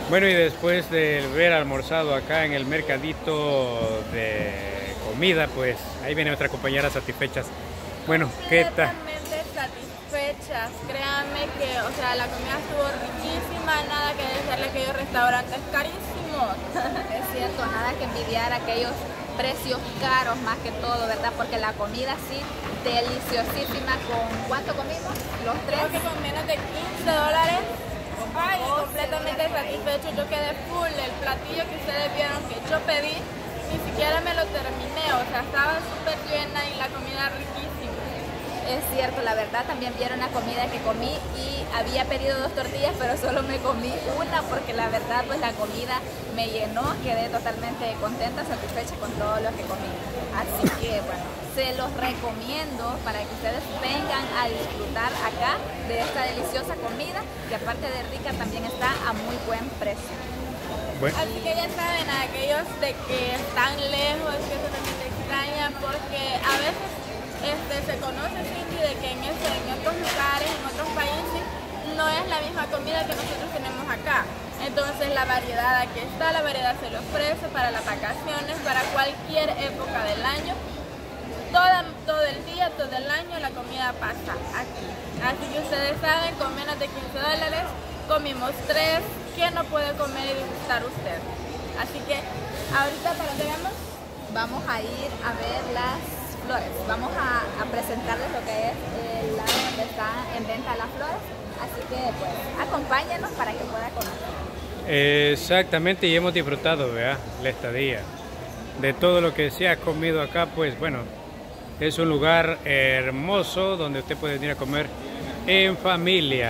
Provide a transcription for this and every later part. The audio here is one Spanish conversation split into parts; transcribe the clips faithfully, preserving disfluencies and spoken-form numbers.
Bueno, y después de haber almorzado acá en el mercadito de comida, pues ahí viene otra compañera satisfechas. Bueno, ¿qué tal? Completamente satisfechas. Créanme que, o sea, la comida estuvo riquísima, nada que desearle a aquellos restaurantes carísimos. Es cierto, nada que envidiar aquellos precios caros más que todo, ¿verdad? Porque la comida sí, deliciosísima. ¿Con cuánto comimos? Los tres. Creo que con menos de quince dólares. Ay, completamente satisfecho, yo quedé full. El platillo que ustedes vieron que yo pedí, ni siquiera me lo terminé, o sea, estaba súper llena y la comida riquísima. Es cierto, la verdad también vieron la comida que comí y había pedido dos tortillas, pero solo me comí una porque la verdad pues la comida me llenó, quedé totalmente contenta, satisfecha con todo lo que comí. Así que bueno, se los recomiendo para que ustedes vengan a disfrutar acá de esta deliciosa comida, que aparte de rica también está a muy buen precio. Bueno. Así que ya saben, a aquellos de que están lejos, que se les extraña, porque a veces este, se conoce, Cindy, de que en, ese, en otros lugares, en otros países, no es la misma comida que nosotros tenemos acá. Entonces la variedad aquí está, la variedad se le ofrece para las vacaciones, para cualquier época del año. Toda, todo el día, todo el año la comida pasa aquí. Así que ustedes saben, con menos de quince dólares comimos tres. ¿Quién no puede comer y disfrutar usted? Así que ahorita, ¿para dónde vamos? Vamos a ir a ver las flores. Vamos a, a presentarles lo que es el lado donde están en venta las flores. Así que pues acompáñenos para que pueda conocer. Exactamente, y hemos disfrutado, ¿verdad? La estadía. De todo lo que se ha comido acá, pues bueno, es un lugar hermoso donde usted puede venir a comer en familia.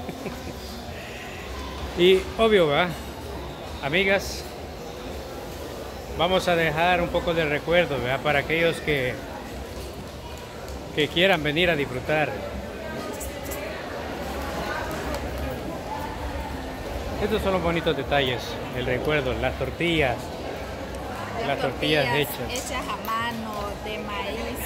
Y obvio, ¿verdad? Amigas, vamos a dejar un poco de recuerdo, ¿verdad? Para aquellos que, que quieran venir a disfrutar. Estos son los bonitos detalles, el recuerdo, las tortillas, Las, las tortillas, tortillas hechas. hechas a mano, de maíz.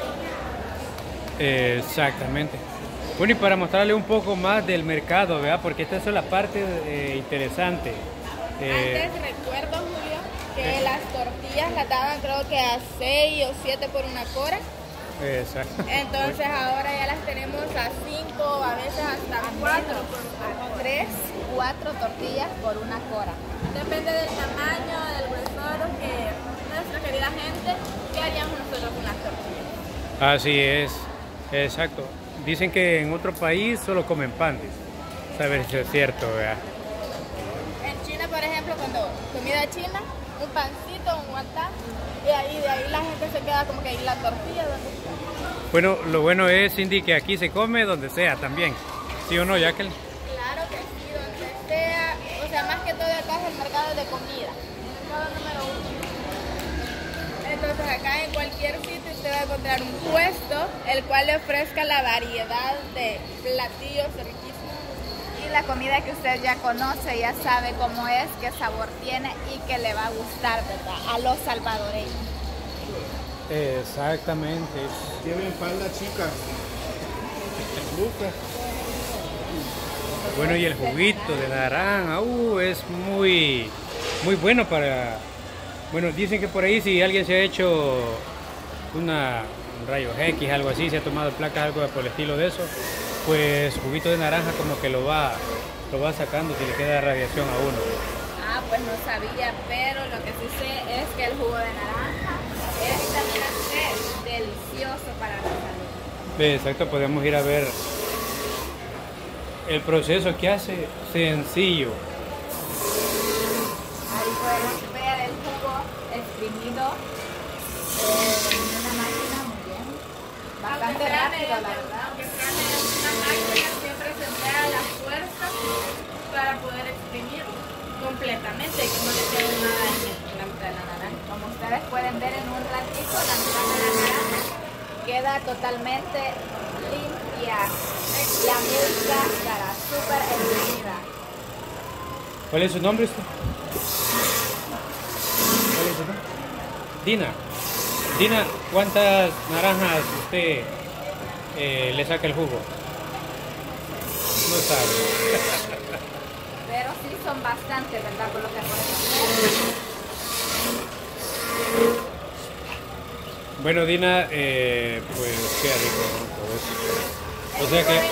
Exactamente. Bueno, y para mostrarle un poco más del mercado, ¿verdad? Porque esta es la parte eh, interesante. Eh, Antes recuerdo, Julio, que eh. las tortillas las daban creo que a seis o siete por una cora. Exacto. Entonces ahora ya las tenemos a cinco, a veces hasta a cuatro. A tres, cuatro tortillas por una cora. Depende del tamaño, del grosor que nuestra querida gente, que haríamos nosotros con las tortillas. Así es, exacto. Dicen que en otro país solo comen panes. Saber si es cierto, ¿verdad? En China, por ejemplo, cuando comida china, un pancito, un guantán, y ahí de ahí la gente se queda como que ahí la tortilla, ¿dónde está? Bueno, lo bueno es, Cindy, que aquí se come donde sea también. ¿Sí o no, Jacqueline? Claro que sí, donde sea. O sea, más que todo acá es el mercado de comida. El mercado número uno. Entonces acá en cualquier sitio usted va a encontrar un puesto el cual le ofrezca la variedad de platillos riquísimos. Y la comida que usted ya conoce, ya sabe cómo es, qué sabor tiene y que le va a gustar, ¿verdad? A los salvadoreños. Exactamente. Tienen falda chica. Lucas. Bueno, y el juguito de naranja, uh, es muy, muy bueno para... Bueno, dicen que por ahí si alguien se ha hecho una un rayos X, algo así, se ha tomado placas, algo por el estilo de eso, pues juguito de naranja como que lo va, lo va sacando si le queda radiación a uno. Ah, pues no sabía, pero lo que sí sé es que el jugo de naranja es vitamina C, delicioso para la salud. Exacto, podemos ir a ver el proceso que hace, sencillo. Ahí podemos ver el jugo exprimido eh, en una máquina muy bien, bastante rápido, la verdad. Aunque traje una máquina, siempre se emplea la fuerza para poder exprimirlo completamente, que no le quede nada en la mitad de la naranja. Como ustedes pueden ver en un ratito, la mitad de la naranja queda totalmente limpia. La misma cara súper exprimida. ¿Cuál es su nombre usted? ¿Cuál es su nombre? Dina. Dina, ¿cuántas naranjas usted eh, le saca el jugo? No sabe. Pero sí son bastantes, ¿verdad? Por lo que podemos. Bueno, Dina, eh, pues qué rico, ¿no? Todo eso. O sea que...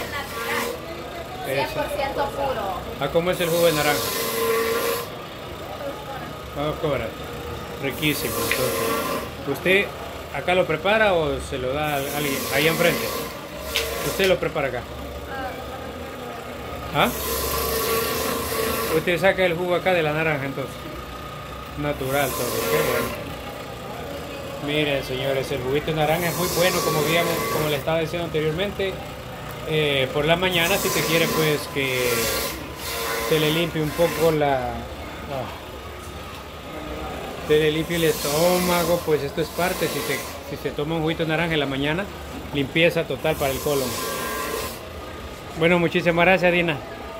cien por ciento puro. Ah, ¿cómo es el jugo de naranja? Vamos a cobrar. Riquísimo. Entonces, ¿usted acá lo prepara o se lo da a alguien ahí enfrente? ¿Usted lo prepara acá? ¿Ah? ¿Usted saca el jugo acá de la naranja entonces? Natural todo, qué bueno. Miren, señores, el juguito de naranja es muy bueno, como habíamos, como le estaba diciendo anteriormente. Eh, por la mañana, si te quiere, pues que se le limpie un poco la... Oh, se le limpie el estómago, pues esto es parte. Si, te, si se toma un juguito de naranja en la mañana, limpieza total para el colon. Bueno, muchísimas gracias, Dina.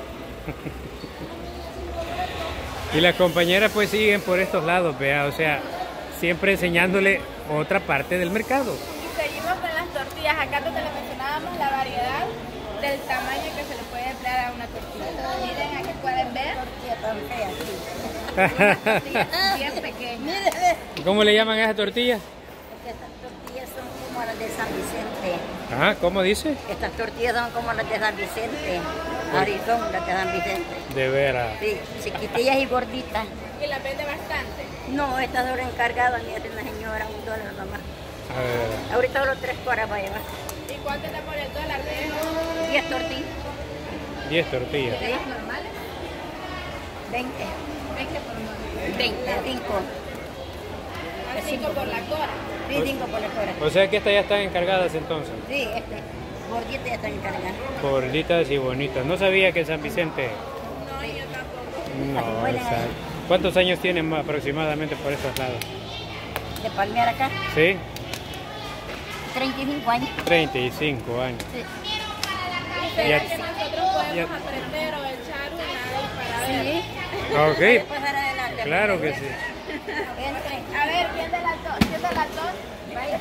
Y las compañeras pues siguen por estos lados, vea, o sea, siempre enseñándole otra parte del mercado. Y seguimos con las tortillas. Acá donde le mencionábamos la variedad del tamaño que se le puede emplear a una tortilla. Miren, aquí pueden ver. Tortilla tan fea, bien pequeña. ¿Cómo le llaman a esa tortilla? Estas tortillas son como las de San Vicente. Ajá, ¿cómo dice? Estas tortillas son como las de San Vicente. Arizón, las de San Vicente. De veras. Sí, chiquitillas y gorditas. Y la vende bastante. No, estas son encargadas, ni hace una señora, un dólar nomás. A ver. Ahorita solo tres cuadras para llevar. ¿Y cuánto está por el dólar de eso? Diez tortillas. diez tortillas. ¿De ellas normales? Veinte. veinte por uno. Veinte, cinco. A cinco por la cora. Sí, cinco por la cuadra. O sea que estas ya están encargadas entonces. Sí, este. Gorditas ya están encargadas. Gorditas y bonitas. No sabía que San Vicente... No, yo tampoco. No, exacto. ¿Cuántos años tienen aproximadamente por estos lados? De palmear acá, ¿Sí? treinta y cinco años. treinta y cinco años. Sí. ¿Será Ya- que nosotros podemos ya- aprender o echar una para ver? Sí. Ok, Puede pasar adelante. claro que sí. Entre. A ver, ¿quién de las dos? ¿Quién de las dos? Vaya.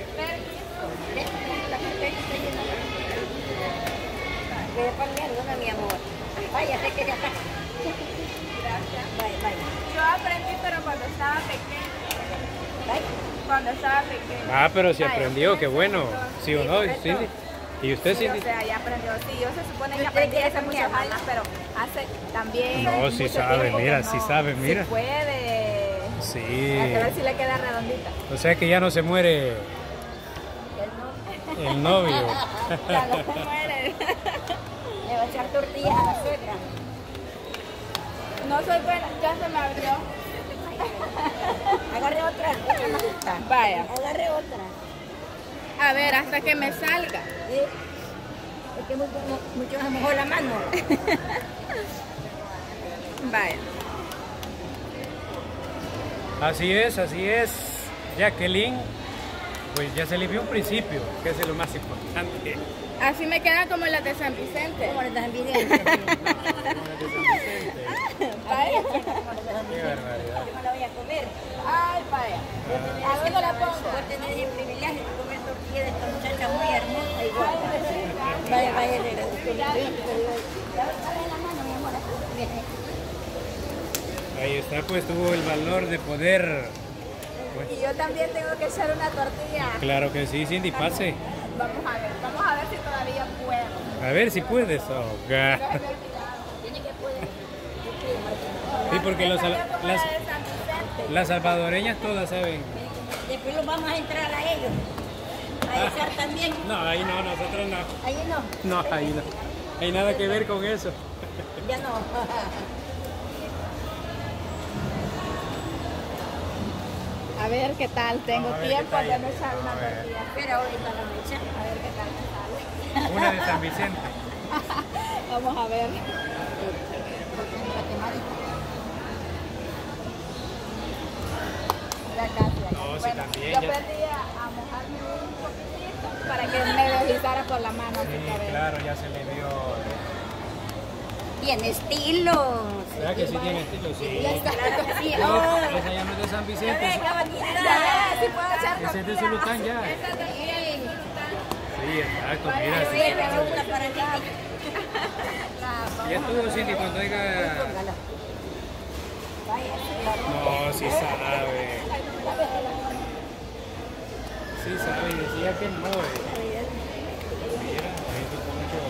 Voy a palmear una, mi amor. Vaya, sé que ya está. Gracias. Vaya, vaya. Yo aprendí, pero cuando estaba pequeña. Vaya. Cuando estaba pequeña. Ah, pero si Vaya, aprendió, qué bueno. ¿Sí o no, correcto. Cindy? ¿Y usted, Sí, Cindy? o sea, ya aprendió. Sí, yo se supone que ¿Usted aprendí quiere hace muchos cambiarla? años, pero hace también. No, sí mucho sabe, tiempo que mira, no. sí sabe, mira. Sí puede. Sí. A ver si le queda redondita. O sea que ya no se muere el novio. Ya no se muere. Le va a echar tortillas a la suegra. No soy buena, ya se me abrió. Agarre otra, otra más justa. Vaya. Agarre otra. A ver, hasta que me salga. ¿Sí? Es que mucho, mucho se mojó la mano. Vaya. Así es, así es. Jacqueline, pues ya se le vio un principio, que es lo más importante. Así me quedan como las de San Vicente. Como les dan vidente. Vaya. Qué barbaridad. Yo me la voy a comer. Ay, vaya. ¿A dónde la pongo? Voy a tener el privilegio de comer tortilla de esta muchacha muy hermosa y gorda. Vaya, vaya, negra. Dame la mano, mi amor. Ahí está, pues tuvo el valor de poder. Pues, Y yo también tengo que echar una tortilla. claro que sí, Cindy, pase. Vamos a ver, vamos a ver si todavía puedo. A ver si puedes. Oh, ga. Tiene que poder. Sí, porque los, sal- Como las, la de San Vicente. las salvadoreñas todas saben. Después los vamos a entrar a ellos. A echar también. No, ahí no, nosotros no. Ahí no. No, ahí no. Hay nada que ver con eso. Ya no. A ver qué tal, tengo Vamos a ver tiempo qué tal. de no echar una Vamos a ver. tortilla. Pero ahorita la voy a echar. A ver qué tal me sale. Una de San Vicente. Vamos a ver. Ya casi. No, sí, Bueno, también, yo ya- aprendí a, a mojarme un poquitito para que me deslizara por la mano. así Sí, que a ver. claro, ya se le vio. Tiene estilo. ¿Verdad que sí tiene estilo? Sí. Ya está. Sí, No, oh. esa ya no es de San Vicente. Venga, Ya, bonita. ya, sí puedo echar Ese es de tortilla. Zulután ya. Esa tortilla es de Zulután. Sí, exacto, Vaya, mira. Sí. oye, me gusta para ti. Ya estuvo Cindy cuando oiga. Póngala. Vaya, claro. No, sí sabe. Sí sabe, y decía que no. Eh. Mira, ahí se pone mucho.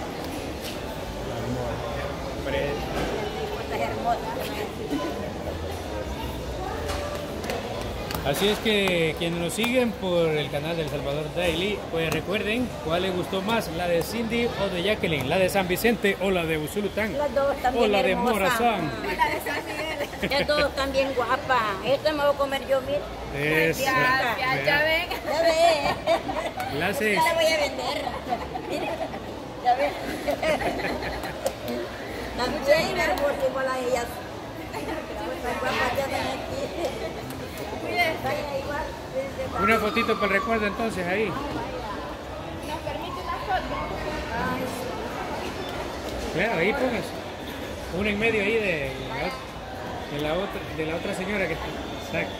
La mujer. Estás hermosa. Así es que quienes nos siguen por el canal del Salvador Daily, pues recuerden cuál les gustó más, la de Cindy o de Jacqueline, la de San Vicente o la de Usulután, Las dos o también la de hermosas. Morazán. Las dos están bien guapas. Esta me voy a comer yo, mira. Esa, Ya, ya, ya vea. ven. Ya ves. La hace- Ya la voy a vender. Ya ves. También hermosa igual a ellas. Las guapas ya están aquí. Vaya igual. Una fotito para el recuerdo entonces ahí. ¿Nos permite una foto? Claro, ahí pongas. Una en medio ahí de la, de la otra, de la otra señora que está. Exacto.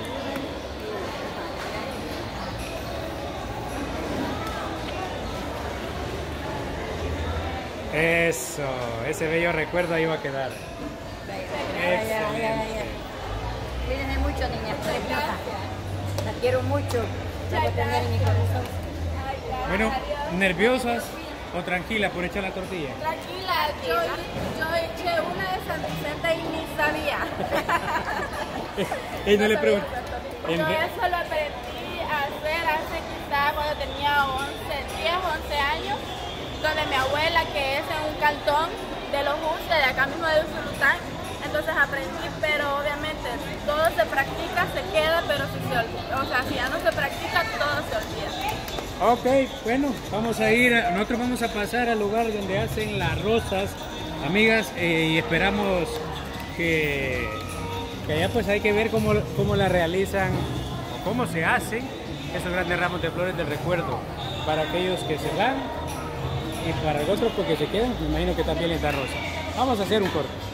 Eso, ese bello recuerdo ahí va a quedar. Excelente. Cuídense mucho, niñas preciosas. Las quiero mucho. Las voy a tener en mi corazón. Bueno, ¿nerviosas o tranquilas por echar la tortilla? Tranquila, yo, yo eché una de San Vicente y ni sabía. Y no le pregunto. Yo eso lo aprendí a hacer hace quizá cuando tenía once, diez, once años, donde mi abuela, que es en un cantón de los Justes, de acá mismo de Usulután, entonces aprendí, pero obviamente todo se practica, se queda, pero si se olvida, o sea, si ya no se practica, todo se olvida. Ok, bueno, vamos a ir, a- nosotros vamos a pasar al lugar donde hacen las rosas, amigas, eh, y esperamos que, que allá pues hay que ver cómo, cómo la realizan, o cómo se hacen esos grandes ramos de flores del recuerdo, para aquellos que se dan y para los otros porque se quedan, me imagino que también les da rosa. Vamos a hacer un corte.